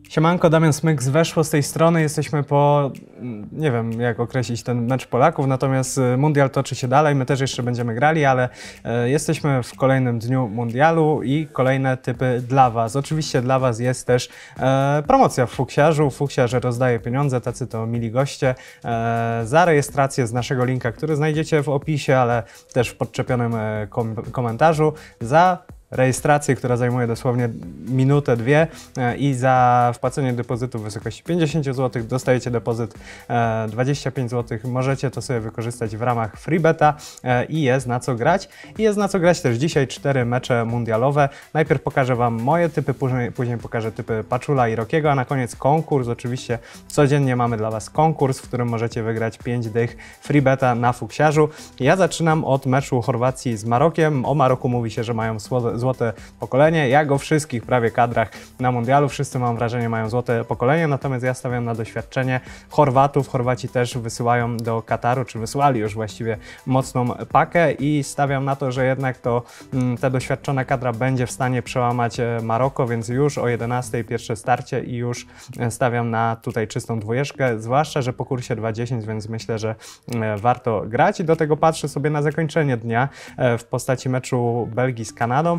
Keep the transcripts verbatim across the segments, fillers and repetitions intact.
Siemanko, Damian Smyk z Weszło z tej strony. Jesteśmy po, nie wiem jak określić ten mecz Polaków, natomiast mundial toczy się dalej, my też jeszcze będziemy grali, ale e, jesteśmy w kolejnym dniu mundialu i kolejne typy dla Was. Oczywiście dla Was jest też e, promocja w Fuksiarzu. Fuksiarz rozdaje pieniądze, tacy to mili goście, e, za rejestrację z naszego linka, który znajdziecie w opisie, ale też w podczepionym e, kom komentarzu, za rejestrację, która zajmuje dosłownie minutę, dwie i za wpłacenie depozytu w wysokości pięćdziesiąt złotych dostajecie depozyt dwadzieścia pięć złotych. Możecie to sobie wykorzystać w ramach freebeta i jest na co grać. I jest na co grać też dzisiaj cztery mecze mundialowe. Najpierw pokażę Wam moje typy, później, później pokażę typy Paczula i Rockiego, a na koniec konkurs. Oczywiście codziennie mamy dla Was konkurs, w którym możecie wygrać pięć dych freebeta na Fuksiarzu. Ja zaczynam od meczu Chorwacji z Marokiem. O Maroku mówi się, że mają złote pokolenie. Jak o wszystkich prawie kadrach na mundialu, wszyscy mam wrażenie mają złote pokolenie, natomiast ja stawiam na doświadczenie Chorwatów. Chorwaci też wysyłają do Kataru, czy wysyłali już właściwie mocną pakę i stawiam na to, że jednak to ta doświadczona kadra będzie w stanie przełamać Maroko, więc już o jedenastej pierwsze starcie i już stawiam na tutaj czystą dwójeczkę, zwłaszcza, że po kursie dwa dziesięć, więc myślę, że warto grać i do tego patrzę sobie na zakończenie dnia w postaci meczu Belgii z Kanadą.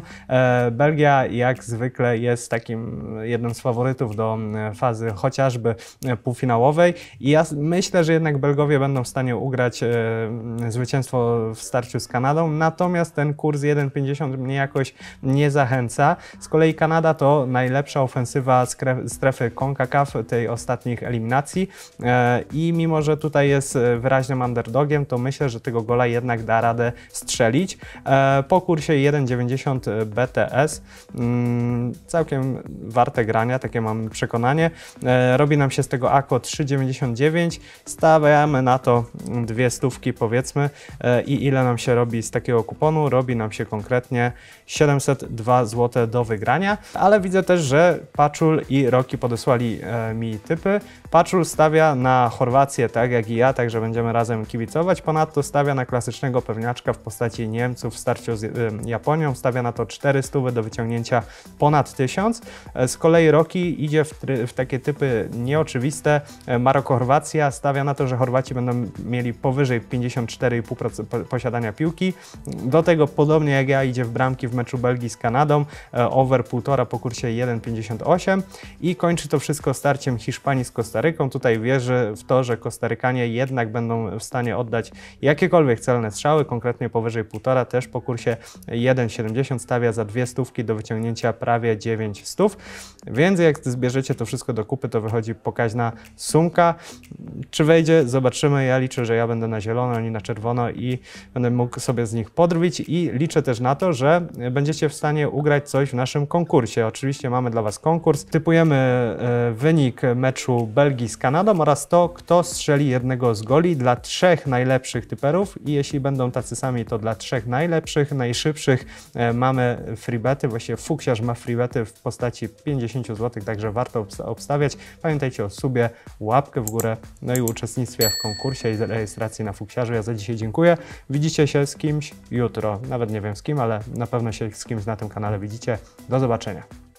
Belgia jak zwykle jest takim jednym z faworytów do fazy chociażby półfinałowej i ja myślę, że jednak Belgowie będą w stanie ugrać e, zwycięstwo w starciu z Kanadą, natomiast ten kurs jeden pięćdziesiąt mnie jakoś nie zachęca. Z kolei Kanada to najlepsza ofensywa strefy CONCACAF tej ostatnich eliminacji e, i mimo, że tutaj jest wyraźnym underdogiem, to myślę, że tego gola jednak da radę strzelić. E, po kursie jeden dziewięćdziesiąt B T S. Mm, całkiem warte grania, takie mam przekonanie. E, robi nam się z tego A K O trzy dziewięćdziesiąt dziewięć. Stawiamy na to dwie stówki powiedzmy e, i ile nam się robi z takiego kuponu? Robi nam się konkretnie siedemset dwa złote do wygrania, ale widzę też, że Paczul i Rocky podesłali e, mi typy. Paczul stawia na Chorwację tak jak i ja, także będziemy razem kibicować. Ponadto stawia na klasycznego pewniaczka w postaci Niemców w starciu z e, Japonią. Stawia na to czterysta do wyciągnięcia ponad tysiąc. Z kolei Rocky idzie w, w takie typy nieoczywiste. Maroko-Chorwacja stawia na to, że Chorwaci będą mieli powyżej pięćdziesiąt cztery i pół procent posiadania piłki. Do tego podobnie jak ja idzie w bramki w meczu Belgii z Kanadą. Over półtora po kursie jeden pięćdziesiąt osiem i kończy to wszystko starciem Hiszpanii z Kostaryką. Tutaj wierzę w to, że Kostarykanie jednak będą w stanie oddać jakiekolwiek celne strzały, konkretnie powyżej półtora też po kursie jeden siedemdziesiąt stawia za dwie stówki do wyciągnięcia prawie dziewięć stów, więc jak zbierzecie to wszystko do kupy, to wychodzi pokaźna sumka. Czy wejdzie? Zobaczymy. Ja liczę, że ja będę na zielono, oni na czerwono i będę mógł sobie z nich podrwić i liczę też na to, że będziecie w stanie ugrać coś w naszym konkursie. Oczywiście mamy dla Was konkurs. Typujemy e, wynik meczu Belgii z Kanadą oraz to, kto strzeli jednego z goli dla trzech najlepszych typerów i jeśli będą tacy sami, to dla trzech najlepszych, najszybszych e, mamy freebety, właściwie Fuksiarz ma freebety w postaci pięćdziesiąt złotych, także warto obstawiać. Pamiętajcie o subie, łapkę w górę, no i uczestnictwie w konkursie i rejestracji na Fuksiarzu. Ja za dzisiaj dziękuję. Widzicie się z kimś jutro, nawet nie wiem z kim, ale na pewno się z kimś na tym kanale widzicie. Do zobaczenia.